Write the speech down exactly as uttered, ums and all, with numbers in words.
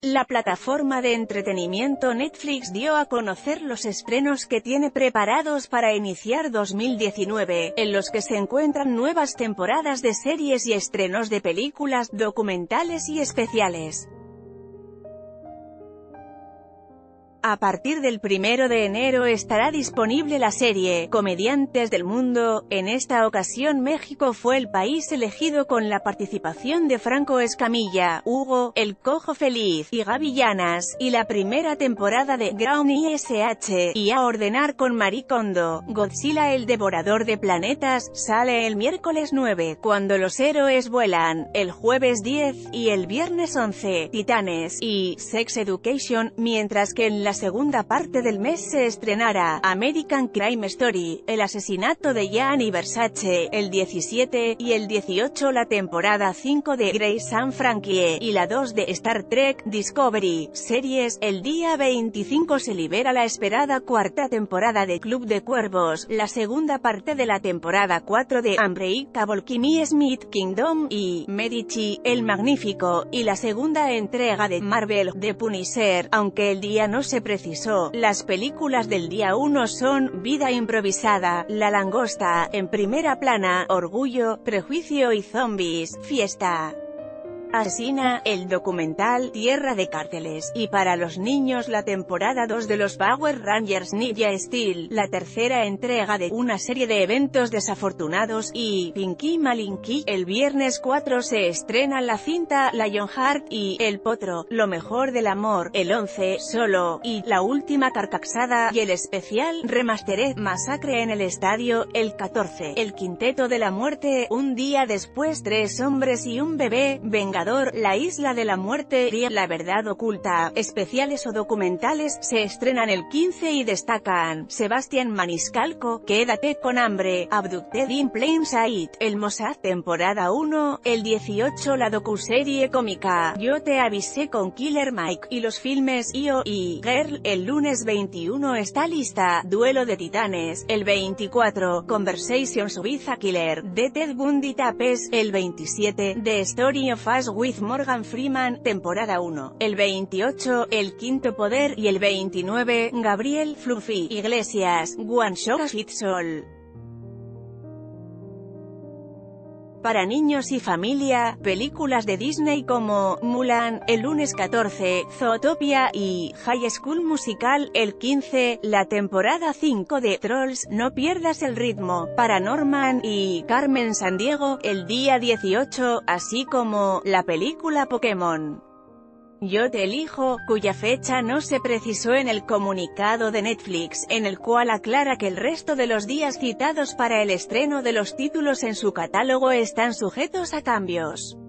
La plataforma de entretenimiento Netflix dio a conocer los estrenos que tiene preparados para iniciar dos mil diecinueve, en los que se encuentran nuevas temporadas de series y estrenos de películas, documentales y especiales. A partir del primero de enero estará disponible la serie Comediantes del Mundo. En esta ocasión México fue el país elegido con la participación de Franco Escamilla, Hugo, El Cojo Feliz, y Gaby Llanas, y la primera temporada de Ground I S H, y A Ordenar con Marie Kondo. Godzilla el Devorador de Planetas sale el miércoles nueve, Cuando los héroes vuelan, el jueves diez, y el viernes once, Titanes, y Sex Education, mientras que en la segunda parte del mes se estrenará American Crime Story, el asesinato de Gianni Versace, el diecisiete, y el dieciocho la temporada cinco de Grace and Frankie, y la dos de Star Trek Discovery Series. El día veinticinco se libera la esperada cuarta temporada de Club de Cuervos, la segunda parte de la temporada cuatro de Unbreakable Kimmy Schmidt Kingdom, y Medici, el Magnífico, y la segunda entrega de Marvel, The Punisher, aunque el día no se precisó. Las películas del día uno son Vida improvisada, La langosta, En primera plana, Orgullo, Prejuicio y Zombies, Fiesta asesina, el documental Tierra de Cárteles, y para los niños la temporada dos de los Power Rangers Ninja Steel, la tercera entrega de una serie de eventos desafortunados, y Pinky Malinky. El viernes cuatro se estrena la cinta Lionheart y El Potro, Lo mejor del amor. El once, Solo, y La última carcajada, y el especial Remastered Masacre en el estadio. El catorce, El quinteto de la muerte, un día después, Tres hombres y un bebé, Venga La isla de la muerte y La verdad oculta. Especiales o documentales se estrenan el quince y destacan Sebastián Maniscalco, Quédate con hambre, Abducted in Plain Sight, El Mossad temporada uno, el dieciocho la docuserie cómica Yo te avisé con Killer Mike, y los filmes I O y Girl. El lunes veintiuno está lista Duelo de Titanes, el veinticuatro Conversations with a Killer, de Ted Bundy Tapes, el veintisiete The Story of Us with Morgan Freeman, temporada uno, el veintiocho, El quinto poder, y el veintinueve, Gabriel Fluffy Iglesias, One Shot Fits All. Para niños y familia, películas de Disney como Mulan, el lunes catorce, Zootopia, y High School Musical, el quince, la temporada cinco de Trolls, No pierdas el ritmo, Paranorman, y Carmen Sandiego, el día dieciocho, así como la película Pokémon Yo te elijo, cuya fecha no se precisó en el comunicado de Netflix, en el cual aclara que el resto de los días citados para el estreno de los títulos en su catálogo están sujetos a cambios.